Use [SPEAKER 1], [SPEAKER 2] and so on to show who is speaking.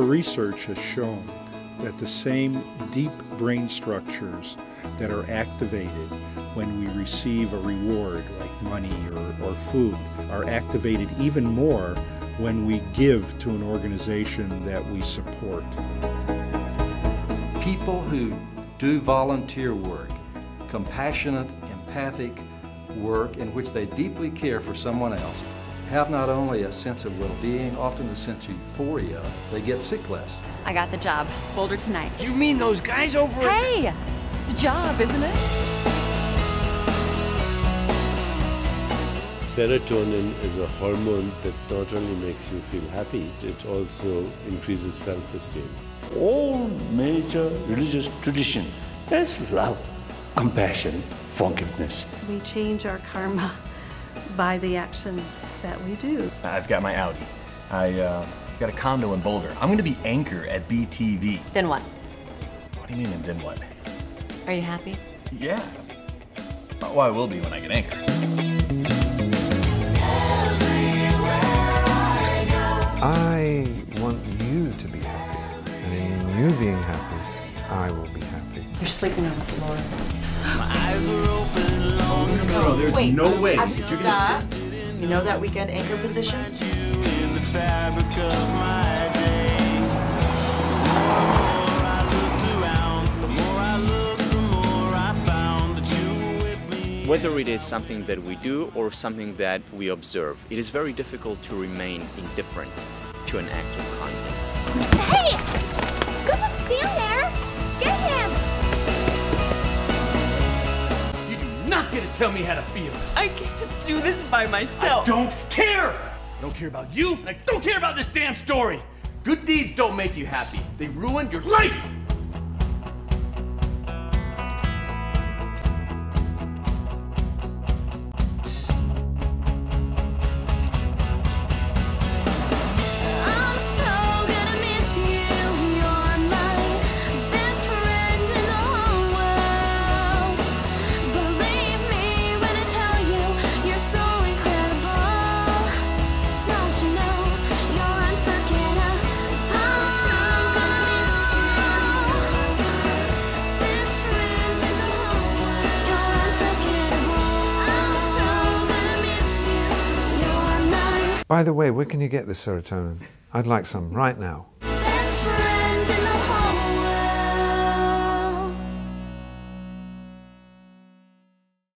[SPEAKER 1] research has shown that the same deep brain structures that are activated when we receive a reward like money or food are activated even more when we give to an organization that we support.
[SPEAKER 2] People who do volunteer work, compassionate, empathic work in which they deeply care for someone else, have not only a sense of well-being, often a sense of euphoria, they get sick less.
[SPEAKER 3] I got the job. Boulder tonight.
[SPEAKER 4] You mean those guys over at...
[SPEAKER 3] Hey! It's a job, isn't it?
[SPEAKER 5] Serotonin is a hormone that not only makes you feel happy, it also increases self-esteem.
[SPEAKER 6] All major religious tradition is love, compassion, forgiveness.
[SPEAKER 7] We change our karma by the actions that we do.
[SPEAKER 8] I've got my Audi. I got a condo in Boulder. I'm going to be anchor at BTV.
[SPEAKER 3] Then what?
[SPEAKER 8] What do you mean, and then what?
[SPEAKER 3] Are you happy?
[SPEAKER 8] Yeah. Well, I will be when I get anchor.
[SPEAKER 9] I want you to be happy, and in you being happy, I will be happy.
[SPEAKER 7] You're sleeping on the floor.
[SPEAKER 4] My eyes are open long ago.
[SPEAKER 8] No, there's
[SPEAKER 3] Wait,
[SPEAKER 8] no way.
[SPEAKER 3] Stop. You know that weekend anchor position?
[SPEAKER 4] In the fabric of my days. The more I looked, the more I found that you were with me.
[SPEAKER 10] Whether it is something that we do or something that we observe, it is very difficult to remain indifferent to an act of kindness.
[SPEAKER 11] Hey! Don't just stand there! Get him!
[SPEAKER 4] You do not get to tell me how to feel.
[SPEAKER 3] I can't do this by myself.
[SPEAKER 4] I don't care! I don't care about you, and I don't care about this damn story. Good deeds don't make you happy. They ruined your life!
[SPEAKER 11] I'm so gonna miss you. You're my best friend in the whole world. Believe me when I tell you, you're so incredible. Don't you know you're unforgettable? I'm so gonna miss you. Best friend in the whole world. You're unforgettable. I'm so gonna miss you. You're my
[SPEAKER 9] By the way, where can you get this serotonin? I'd like some right now.